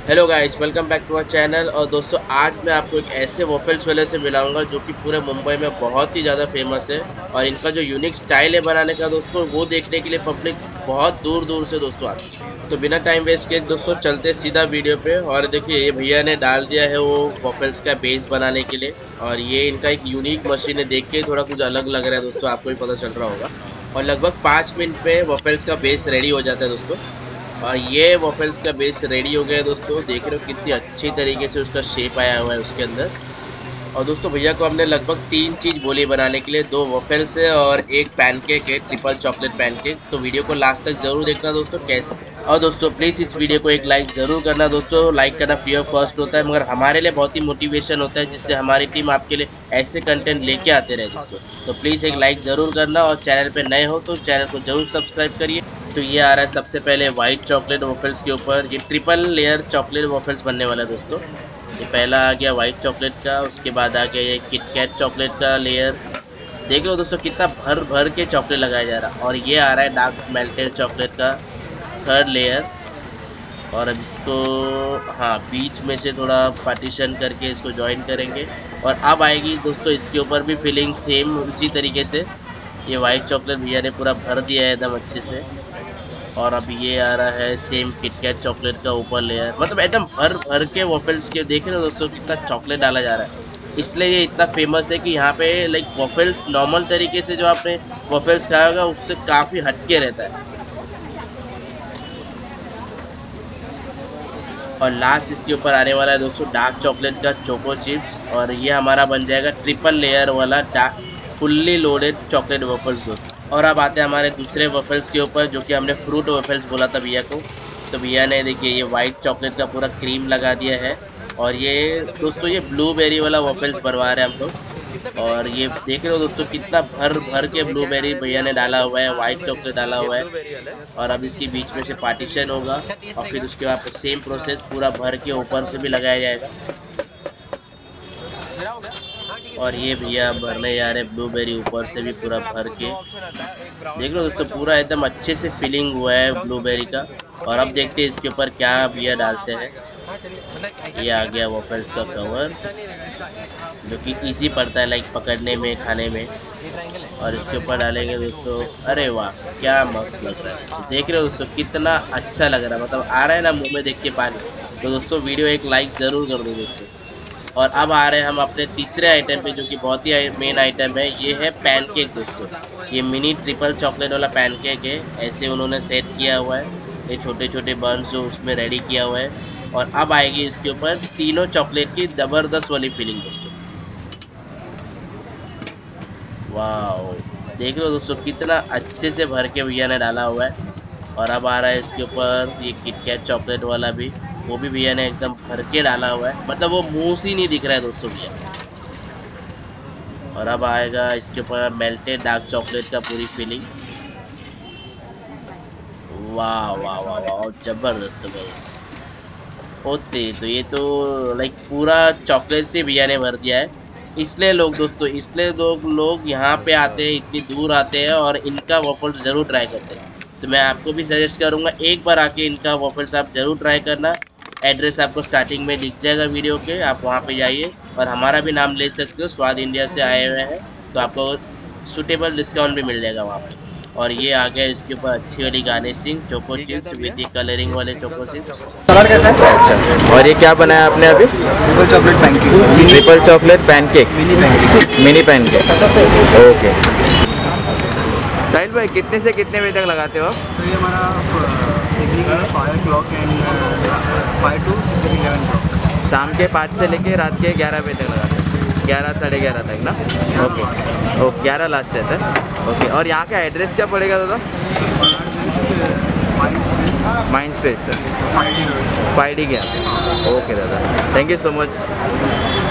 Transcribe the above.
Hello guys, welcome back to our channel. और दोस्तों, आज मैं आपको एक ऐसे वॉफल्स वाले से मिलाऊंगा जो कि पूरे मुंबई में बहुत ही ज़्यादा फेमस है। और इनका जो यूनिक स्टाइल है बनाने का दोस्तों, वो देखने के लिए पब्लिक बहुत दूर दूर से दोस्तों आती है। तो बिना टाइम वेस्ट किए दोस्तों चलते सीधा वीडियो पे। और देखिए, ये भैया ने डाल दिया है वो वॉफल्स का बेस बनाने के लिए। और ये इनका एक यूनिक मशीन है, देख के थोड़ा कुछ अलग लग रहा है दोस्तों, आपको भी पता चल रहा होगा। और लगभग 5 मिनट में वॉफल्स का बेस रेडी हो जाता है दोस्तों। और ये वॉफल्स का बेस रेडी हो गया है दोस्तों, देख रहे हो कितनी अच्छी तरीके से उसका शेप आया हुआ है उसके अंदर। और दोस्तों, भैया को हमने लगभग 3 चीज़ बोली बनाने के लिए, 2 वॉफल्स है और एक पैनकेक है, ट्रिपल चॉकलेट पैनकेक। तो वीडियो को लास्ट तक जरूर देखना दोस्तों कैसे। और दोस्तों प्लीज़ इस वीडियो को एक लाइक ज़रूर करना दोस्तों। लाइक करना फ्री ऑफ कॉस्ट होता है, मगर हमारे लिए बहुत ही मोटिवेशन होता है, जिससे हमारी टीम आपके लिए ऐसे कंटेंट लेके आते रहे दोस्तों। तो प्लीज़ एक लाइक ज़रूर करना, और चैनल पे नए हो तो चैनल को ज़रूर सब्सक्राइब करिए। तो ये आ रहा है सबसे पहले वाइट चॉकलेट वॉफल्स के ऊपर। ये ट्रिपल लेयर चॉकलेट वॉफल्स बनने वाला है दोस्तों। ये पहला आ गया वाइट चॉकलेट का, उसके बाद आ गया ये किटकैट चॉकलेट का लेयर। देख लो दोस्तों कितना भर भर के चॉकलेट लगाया जा रहा है। और ये आ रहा है डार्क मेल्टेड चॉकलेट का थर्ड लेयर। और अब इसको बीच में से थोड़ा पार्टीशन करके इसको ज्वाइन करेंगे। और अब आएगी दोस्तों इसके ऊपर भी फिलिंग सेम उसी तरीके से। ये वाइट चॉकलेट भैया ने पूरा भर दिया है एकदम अच्छे से। और अब ये आ रहा है सेम किटकैट चॉकलेट का ऊपर लेयर। मतलब एकदम भर भर के वॉफल्स के, देख रहे हो दोस्तों कितना चॉकलेट डाला जा रहा है। इसलिए ये इतना फेमस है कि यहाँ पे लाइक वॉफल्स नॉर्मल तरीके से जो आपने वॉफल्स खाया होगा उससे काफ़ी हटके रहता है। और लास्ट इसके ऊपर आने वाला है दोस्तों डार्क चॉकलेट का चोको चिप्स। और ये हमारा बन जाएगा ट्रिपल लेयर वाला dark fully loaded chocolate waffles दोस्तों। और अब आते हैं हमारे दूसरे वॉफल्स के ऊपर, जो कि हमने फ्रूट वॉफल्स बोला था भैया को। तो भैया ने देखिए ये वाइट चॉकलेट का पूरा क्रीम लगा दिया है। और ये दोस्तों ये ब्लूबेरी वाला वॉफल्स बनवा रहे हैं हम लोग। और ये देख रहे हो दोस्तों कितना भर भर के ब्लूबेरी भैया ने डाला हुआ है, वाइट चॉकलेट डाला हुआ है। और अब इसके बीच में से पार्टीशन होगा, और फिर उसके बाद सेम प्रोसेस पूरा भर के ऊपर से भी लगाया जाएगा। और ये भैया भरने जा रहे ब्लूबेरी ऊपर से भी पूरा भर के। देख लो दोस्तों पूरा एकदम अच्छे से फिलिंग हुआ है ब्लूबेरी का। और अब देखते हैं इसके ऊपर क्या भैया डालते हैं। ये आ गया वॉफल्स का कवर, जो कि इजी पड़ता है लाइक पकड़ने में, खाने में। और इसके ऊपर डालेंगे दोस्तों। अरे वाह क्या मस्त लग रहा है दोस्तों, देख रहे हो दोस्तों कितना अच्छा लग रहा है, मतलब आ रहा है ना मुंह में देख के पानी। तो दोस्तों वीडियो एक लाइक ज़रूर कर दो दोस्तों। और अब आ रहे हैं हम अपने तीसरे आइटम पे, जो कि बहुत ही मेन आइटम है। ये है पैनकेक दोस्तों। ये मिनी ट्रिपल चॉकलेट वाला पैनकेक है, ऐसे उन्होंने सेट किया हुआ है। ये छोटे छोटे बर्न्स जो उसमें रेडी किया हुआ है। और अब आएगी इसके ऊपर तीनों चॉकलेट की ज़बरदस्त वाली फीलिंग दोस्तों। वाह देख लो दोस्तों कितना अच्छे से भर के भैया ने डाला हुआ है। और अब आ रहा है इसके ऊपर ये किटकैट चॉकलेट वाला भी, वो भी भैया ने एकदम भर के डाला हुआ है, मतलब वो मुंह से ही नहीं दिख रहा है दोस्तों भैया। और अब आएगा इसके ऊपर मेल्टेड डार्क चॉकलेट का पूरी फीलिंग। वाह वाह वाह वाह जबरदस्त जबरदस्त होते। तो ये तो लाइक पूरा चॉकलेट से भैया ने भर दिया है। इसलिए लोग दोस्तों, इसलिए लोग यहाँ पे आते हैं, इतनी दूर आते हैं और इनका वॉफल्स ज़रूर ट्राई करते हैं। तो मैं आपको भी सजेस्ट करूँगा एक बार आके इनका वॉफल्स आप ज़रूर ट्राई करना। एड्रेस आपको स्टार्टिंग में दिख जाएगा वीडियो के, आप वहाँ पे जाइए। और हमारा भी नाम ले सकते हो, स्वाद इंडिया से आए हुए हैं, तो आपको सूटेबल डिस्काउंट भी मिल जाएगा वहाँ पे। और ये आ गया इसके ऊपर अच्छी वाली garnishing choco chips with colouring वाले चोको चिप्स। कलर कैसा है? अच्छा, और ये क्या बनाया आपने अभी? Triple chocolate pancake. Triple chocolate pancake, mini pancake. Okay Sahil भाई, कितने से कितने बजे तक लगाते हो आप? तो ये हमारा evening 5 o'clock and 5 to 11 o'clock। शाम के 5 से लेके रात के 11 बजे तक लगाते हैं, 11 साढ़े 11 तक ना? ओके 11 लास्ट रहता है। ओके, और यहाँ का एड्रेस क्या पड़ेगा दादा? माइंड स्पेस 5D गया। ओके दादा, थैंक यू सो मच।